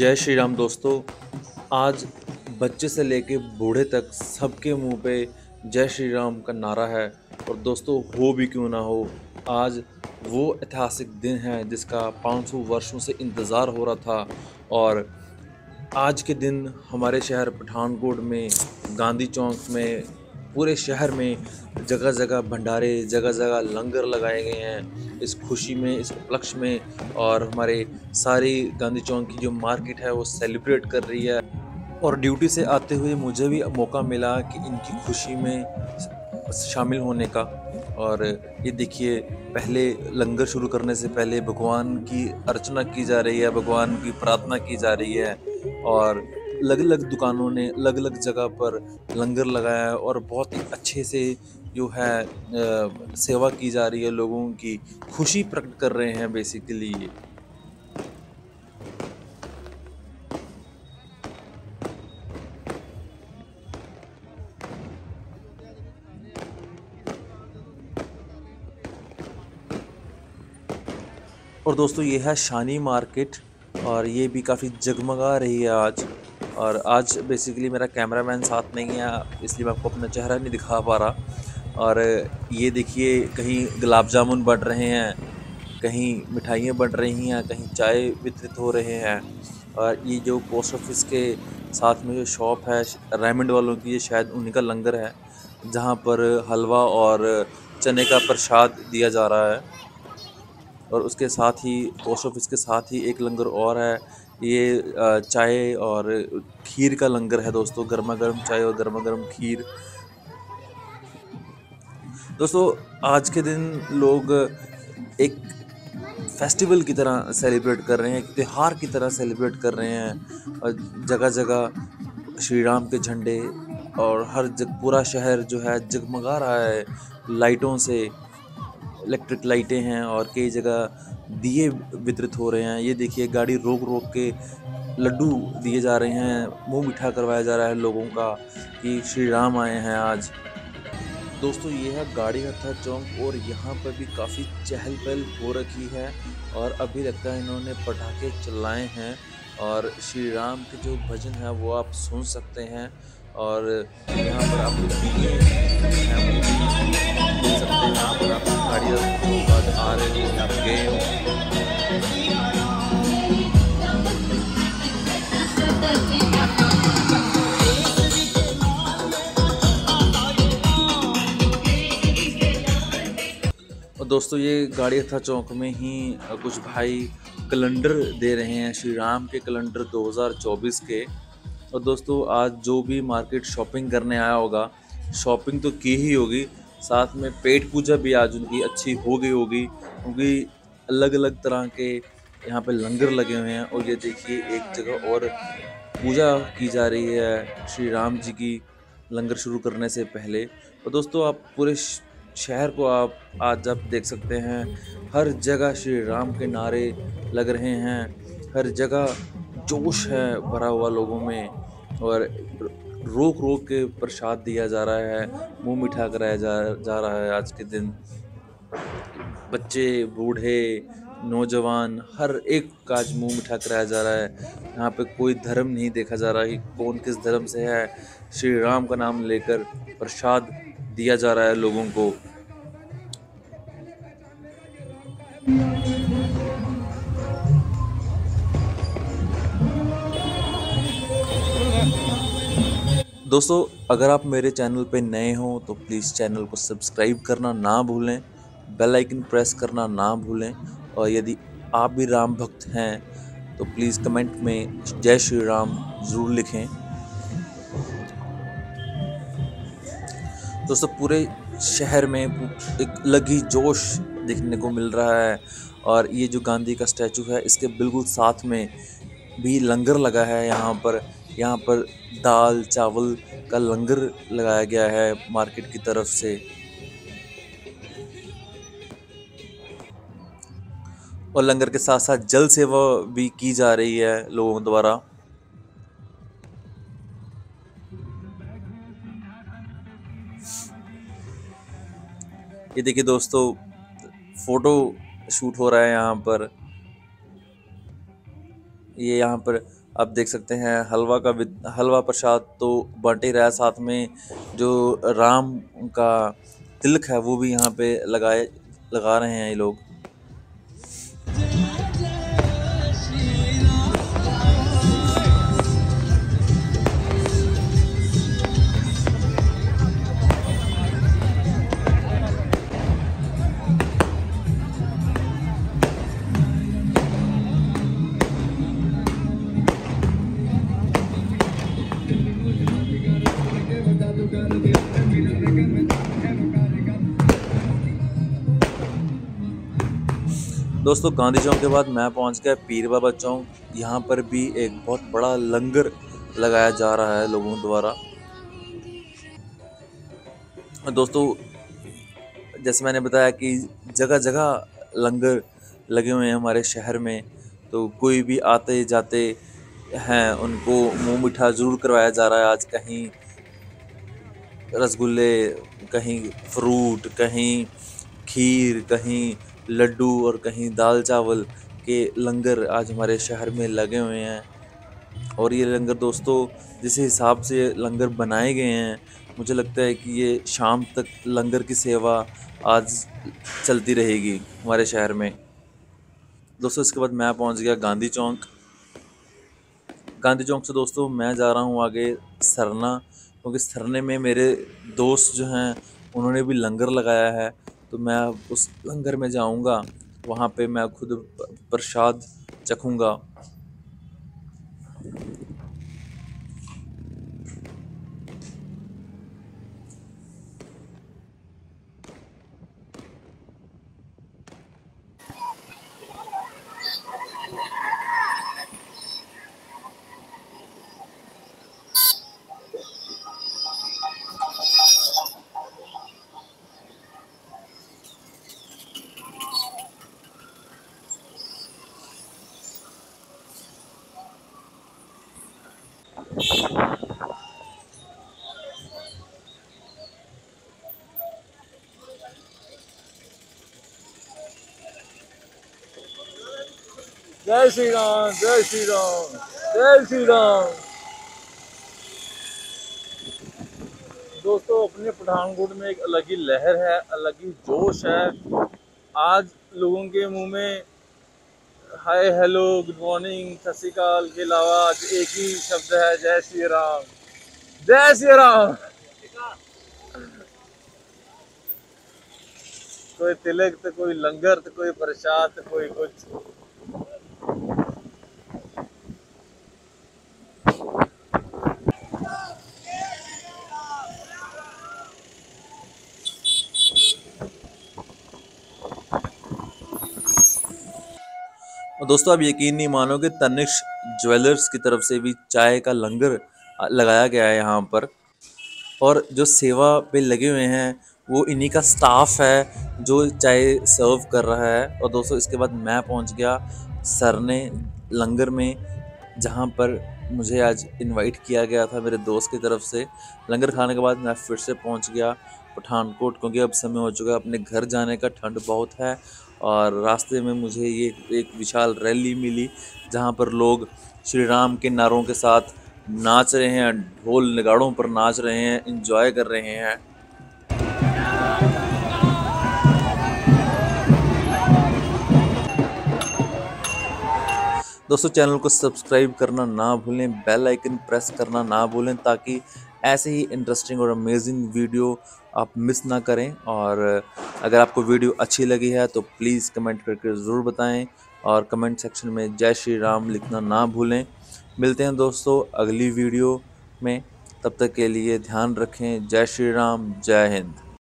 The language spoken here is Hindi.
जय श्री राम दोस्तों। आज बच्चे से लेके बूढ़े तक सबके मुंह पे जय श्री राम का नारा है। और दोस्तों, हो भी क्यों ना हो, आज वो ऐतिहासिक दिन है जिसका 500 वर्षों से इंतज़ार हो रहा था। और आज के दिन हमारे शहर पठानकोट में, गांधी चौक में, पूरे शहर में जगह जगह भंडारे, जगह जगह लंगर लगाए गए हैं इस खुशी में, इस उपलक्ष्य में। और हमारे सारी गांधी चौक की जो मार्केट है वो सेलिब्रेट कर रही है। और ड्यूटी से आते हुए मुझे भी मौका मिला कि इनकी खुशी में शामिल होने का। और ये देखिए, पहले लंगर शुरू करने से पहले भगवान की अर्चना की जा रही है, भगवान की प्रार्थना की जा रही है। और अलग अलग दुकानों ने अलग अलग जगह पर लंगर लगाया है और बहुत ही अच्छे से जो है सेवा की जा रही है, लोगों की खुशी प्रकट कर रहे हैं बेसिकली ये। और दोस्तों, ये है शानी मार्केट और ये भी काफ़ी जगमगा रही है आज। और आज बेसिकली मेरा कैमरामैन साथ नहीं है, इसलिए मैं आपको अपना चेहरा नहीं दिखा पा रहा। और ये देखिए, कहीं गुलाब जामुन बन रहे हैं, कहीं मिठाइयाँ बन रही हैं, कहीं चाय वितरित हो रहे हैं। और ये जो पोस्ट ऑफिस के साथ में जो शॉप है रेमंड वालों की, ये शायद उन्हीं का लंगर है, जहाँ पर हलवा और चने का प्रसाद दिया जा रहा है। और उसके साथ ही पोस्ट ऑफिस के साथ ही एक लंगर और है, ये चाय और खीर का लंगर है दोस्तों, गर्मा गर्म चाय और गर्मा गर्म खीर। दोस्तों, आज के दिन लोग एक फेस्टिवल की तरह सेलिब्रेट कर रहे हैं, एक त्यौहार की तरह सेलिब्रेट कर रहे हैं। और जगह जगह श्री राम के झंडे, और हर पूरा शहर जो है जगमगा रहा है लाइटों से। इलेक्ट्रिक लाइटें हैं और कई जगह दिए वितरित हो रहे हैं। ये देखिए, गाड़ी रोक रोक के लड्डू दिए जा रहे हैं, मुंह मीठा करवाया जा रहा है लोगों का कि श्री राम आए हैं आज। दोस्तों, ये है गाड़ी हत्था चौक और यहाँ पर भी काफ़ी चहल पहल हो रखी है। और अभी लगता है इन्होंने पटाखे चलाए हैं और श्री राम के जो भजन है वो आप सुन सकते हैं। और यहाँ पर आप दिए हैं वो भी देख सकते हैं। अगर आप गाड़ियाँ बाद आ रहे हो या आप गए हो। और दोस्तों, ये गाड़ी हत्था चौक में ही कुछ भाई कैलेंडर दे रहे हैं, श्री राम के कैलेंडर 2024 के। और दोस्तों, आज जो भी मार्केट शॉपिंग करने आया होगा, शॉपिंग तो की ही होगी, साथ में पेट पूजा भी आज उनकी अच्छी हो गई होगी, क्योंकि अलग अलग तरह के यहाँ पे लंगर लगे हुए हैं। और ये देखिए, एक जगह और पूजा की जा रही है श्री राम जी की लंगर शुरू करने से पहले। और दोस्तों, आप पूरे शहर को आप आज आप देख सकते हैं, हर जगह श्री राम के नारे लग रहे हैं, हर जगह जोश है भरा हुआ लोगों में। और रोक रोक के प्रसाद दिया जा रहा है, मुंह मीठा कराया जा रहा है आज के दिन। बच्चे, बूढ़े, नौजवान, हर एक का आज मुंह मीठा कराया जा रहा है। यहाँ पे कोई धर्म नहीं देखा जा रहा कि कौन किस धर्म से है, श्री राम का नाम लेकर प्रसाद दिया जा रहा है लोगों को। दोस्तों, अगर आप मेरे चैनल पे नए हो तो प्लीज़ चैनल को सब्सक्राइब करना ना भूलें, बेल आइकन प्रेस करना ना भूलें। और यदि आप भी राम भक्त हैं तो प्लीज़ कमेंट में जय श्री राम ज़रूर लिखें। दोस्तों, पूरे शहर में एक अलग ही जोश देखने को मिल रहा है। और ये जो गांधी का स्टैचू है, इसके बिल्कुल साथ में भी लंगर लगा है। यहाँ पर दाल चावल का लंगर लगाया गया है मार्केट की तरफ से। और लंगर के साथ साथ जल सेवा भी की जा रही है लोगों द्वारा। ये देखिए दोस्तों, फोटो शूट हो रहा है यहाँ पर। ये यहाँ पर आप देख सकते हैं हलवा प्रसाद तो बंट ही रहा है, साथ में जो राम का तिलक है वो भी यहाँ पे लगा रहे हैं ये लोग। दोस्तों गांधी चौक के बाद मैं पहुंच गया पीर बाबा चौक। यहाँ पर भी एक बहुत बड़ा लंगर लगाया जा रहा है लोगों द्वारा। दोस्तों जैसे मैंने बताया कि जगह जगह लंगर लगे हुए हैं हमारे शहर में, तो कोई भी आते जाते हैं उनको मुंह मीठा ज़रूर करवाया जा रहा है। आज कहीं रसगुल्ले, कहीं फ्रूट, कहीं खीर, कहीं लड्डू और कहीं दाल चावल के लंगर आज हमारे शहर में लगे हुए हैं। और ये लंगर दोस्तों जिस हिसाब से लंगर बनाए गए हैं, मुझे लगता है कि ये शाम तक लंगर की सेवा आज चलती रहेगी हमारे शहर में। दोस्तों इसके बाद मैं पहुंच गया गांधी चौक। गांधी चौक से दोस्तों मैं जा रहा हूँ आगे सरना, क्योंकि सरने में मेरे दोस्त जो हैं उन्होंने भी लंगर लगाया है, तो मैं उस लंगर में जाऊँगा, वहाँ पे मैं खुद प्रसाद चखूँगा। जय श्री राम, जय श्री राम, जय श्री राम। दोस्तों अपने पठानकोट में एक अलग ही लहर है, अलग ही जोश है। आज लोगों के मुंह में हाय हेलो गुड मॉर्निंग सत श्री अकाल के अलावा आज एक ही शब्द है, जय श्री राम, जय श्री राम। कोई तिलक तो कोई लंगर तो कोई प्रसाद तो कोई कुछ। और दोस्तों आप यकीन नहीं मानोगे, तनिष्क ज्वेलर्स की तरफ से भी चाय का लंगर लगाया गया है यहाँ पर। और जो सेवा पे लगे हुए हैं वो इन्हीं का स्टाफ है जो चाय सर्व कर रहा है। और दोस्तों इसके बाद मैं पहुँच गया सरने लंगर में, जहाँ पर मुझे आज इनवाइट किया गया था मेरे दोस्त की तरफ से। लंगर खाने के बाद मैं फिर से पहुँच गया पठानकोट, क्योंकि अब समय हो चुका है अपने घर जाने का, ठंड बहुत है। और रास्ते में मुझे ये एक विशाल रैली मिली जहाँ पर लोग श्री राम के नारों के साथ नाच रहे हैं, ढोल नगाड़ों पर नाच रहे हैं, एंजॉय कर रहे हैं। दोस्तों चैनल को सब्सक्राइब करना ना भूलें, बेल आइकन प्रेस करना ना भूलें, ताकि ऐसे ही इंटरेस्टिंग और अमेजिंग वीडियो आप मिस ना करें। और अगर आपको वीडियो अच्छी लगी है तो प्लीज़ कमेंट करके ज़रूर बताएं, और कमेंट सेक्शन में जय श्री राम लिखना ना भूलें। मिलते हैं दोस्तों अगली वीडियो में, तब तक के लिए ध्यान रखें। जय श्री राम, जय हिंद।